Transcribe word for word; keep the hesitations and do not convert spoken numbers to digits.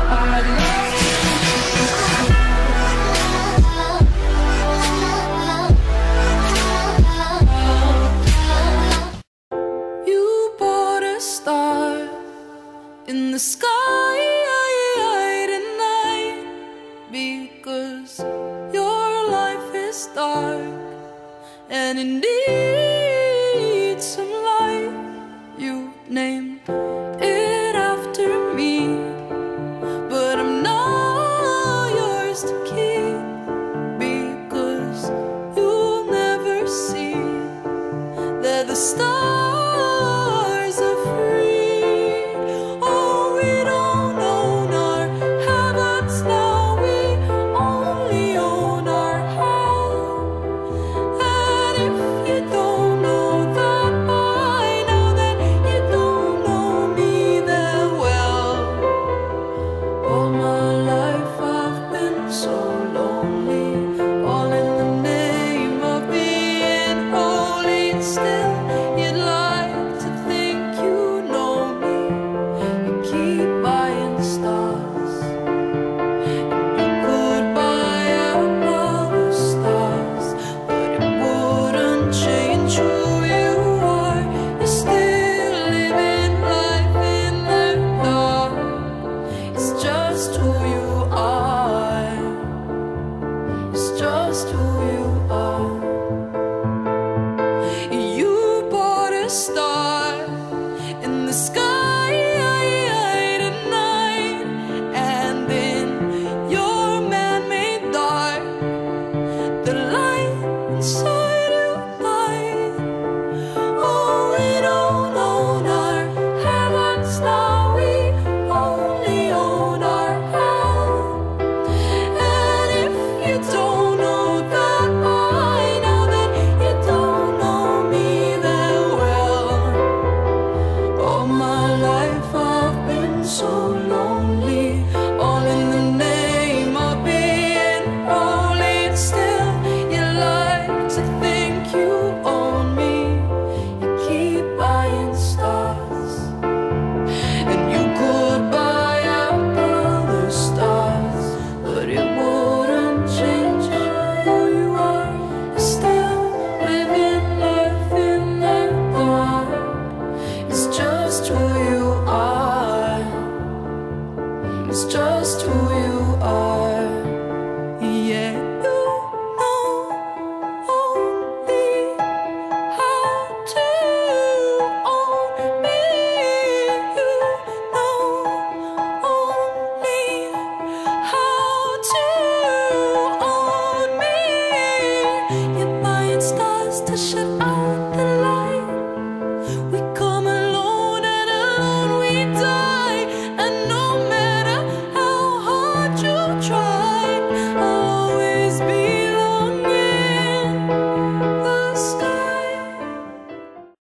In the sky tonight, because your life is dark and it needs some light. You named it after me, but I'm not yours to keep, because you'll never see that the stars are free. Just who you are. You bought a star in the sky tonight, and in your man-made dark, the light inside you light. Oh, we don't own our heavens now, we only own our hell. And if you don't so lonely, all in the name of being holy. Still, you like to think you own me. You keep buying stars, and you could buy up other stars, but it wouldn't change who you are. You're still living life in the dark. It's just who you are. It's just who you are.